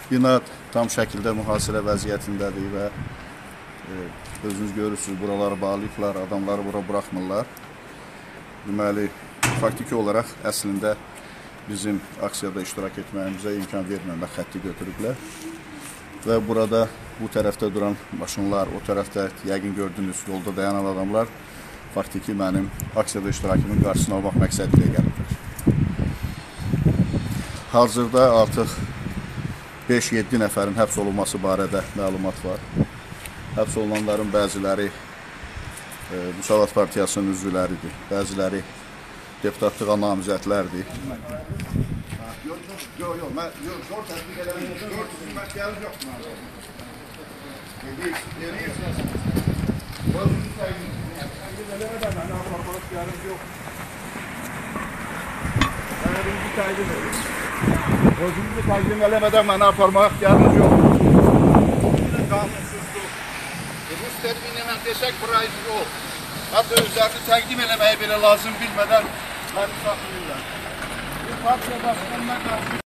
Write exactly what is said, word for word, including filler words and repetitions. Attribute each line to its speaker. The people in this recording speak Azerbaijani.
Speaker 1: Bina tam şəkildə mühasirə vəziyyətindədir və e, özünüz görürsünüz, buraları bağlayıblar, adamları bura buraxmırlar. Deməli, faktiki olaraq əslində bizim aksiyada iştirak etməyimizə imkan verməmək xətti götürüblər. Və burada bu tərəfdə duran maşınlar, o tərəfdə yəqin gördüyünüz yolda dayanan adamlar faktiki mənim aksiyada iştirakımın qarşısına almaq məqsədi ilə gəliblər. Hazırda artıq beş yeddi nəfərin həbs olunması barədə məlumat var. Həbs olunanların bəziləri e, Müsavat Partiyasının üzvləridir, bəziləri deputatlığa namizədlərdir. Yox, yox, yox, mən zor tətbiq eləməyəm, zor tətbiq gəlib yoxdur. Özünüzü təqdim eləmədən mənə aparmaq gəlib yox. Özünüzü təqdim edin. Özünüzü təqdim eləmədən mənə aparmaq gəlib yox. Qanunsuzluq. Rus termini ilə desək, произвол. Hətta özlərini təqdim eləməyi belə lazım bilmədən məni saxlayırlar. Bir partiya başkanına qarşı